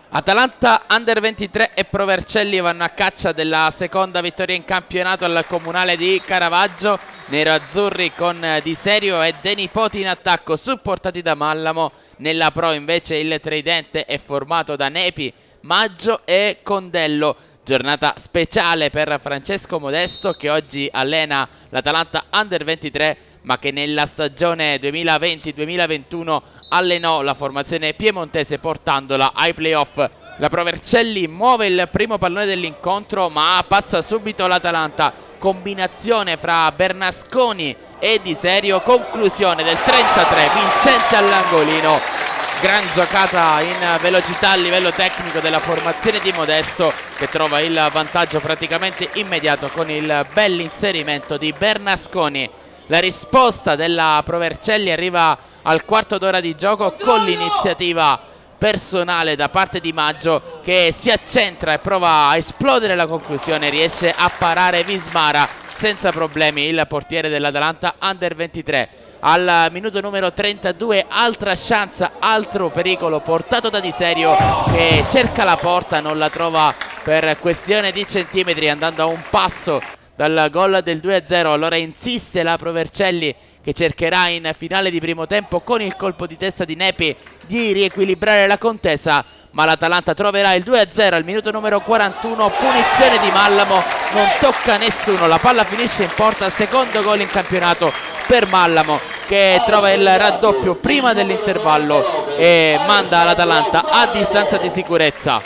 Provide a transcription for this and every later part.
Atalanta Under 23 e Pro Vercelli vanno a caccia della seconda vittoria in campionato al comunale di Caravaggio. Nero-azzurri con Di Serio e De Nipoti in attacco, supportati da Mallamo. Nella Pro invece il tridente è formato da Nepi, Maggio e Condello. Giornata speciale per Francesco Modesto, che oggi allena l'Atalanta Under 23, ma che nella stagione 2020-2021 allenò la formazione piemontese portandola ai playoff. La Pro Vercelli muove il primo pallone dell'incontro, ma passa subito l'Atalanta. Combinazione fra Bernasconi e Di Serio, conclusione del 33 vincente all'angolino. Gran giocata in velocità a livello tecnico della formazione di Modesto, che trova il vantaggio praticamente immediato con il bell'inserimento di Bernasconi. La risposta della Pro Vercelli arriva al quarto d'ora di gioco con l'iniziativa personale da parte di Maggio, che si accentra e prova a esplodere la conclusione. Riesce a parare Vismara senza problemi il portiere dell'Atalanta Under 23. Al minuto numero 32 altra chance, altro pericolo portato da Di Serio, che cerca la porta, non la trova per questione di centimetri, andando a un passo dal gol del 2-0. Allora insiste la Pro Vercelli, che cercherà in finale di primo tempo con il colpo di testa di Nepi di riequilibrare la contesa, ma l'Atalanta troverà il 2-0 al minuto numero 41. Punizione di Mallamo, non tocca nessuno, la palla finisce in porta. Secondo gol in campionato per Mallamo, che trova il raddoppio prima dell'intervallo e manda l'Atalanta a distanza di sicurezza.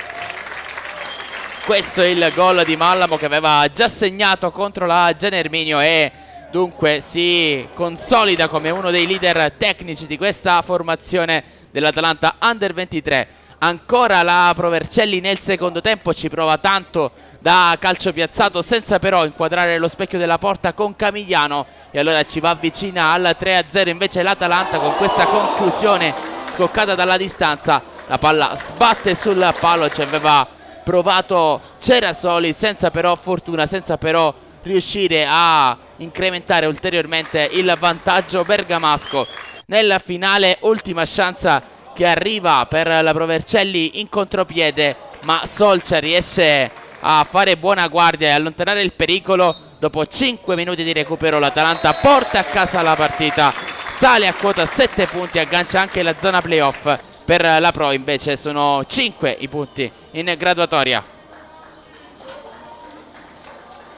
Questo è il gol di Mallamo, che aveva già segnato contro la Generminio e dunque si consolida come uno dei leader tecnici di questa formazione dell'Atalanta Under 23. Ancora la Pro Vercelli nel secondo tempo ci prova tanto da calcio piazzato, senza però inquadrare lo specchio della porta con Camigliano, e allora ci va vicina al 3-0 invece l'Atalanta con questa conclusione scoccata dalla distanza. La palla sbatte sul palo, ci aveva provato Cerasoli senza però fortuna, senza però riuscire a incrementare ulteriormente il vantaggio bergamasco. Nella finale ultima chance che arriva per la Pro Vercelli in contropiede, ma Solcia riesce a fare buona guardia e allontanare il pericolo. Dopo 5 minuti di recupero l'Atalanta porta a casa la partita, sale a quota 7 punti, aggancia anche la zona playoff. Per la Pro invece sono 5 i punti in graduatoria.